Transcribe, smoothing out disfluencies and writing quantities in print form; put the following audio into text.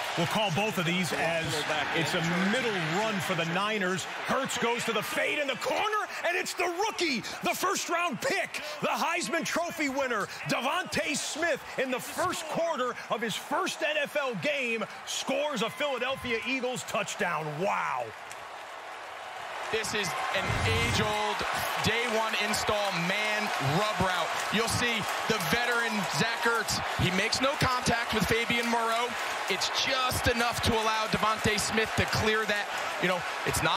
We'll call both of these as it's a middle run for the Niners. Hurts goes to the fade in the corner, and it's the rookie, the first-round pick, the Heisman Trophy winner, Devonta Smith, in the first quarter of his first NFL game, scores a Philadelphia Eagles touchdown. Wow. This is an age-old, day-one install man rub route. You'll see the veteran Zach Ertz. He makes no contact with Fabian Moreau. It's just enough to allow Devonta Smith to clear that. You know, it's not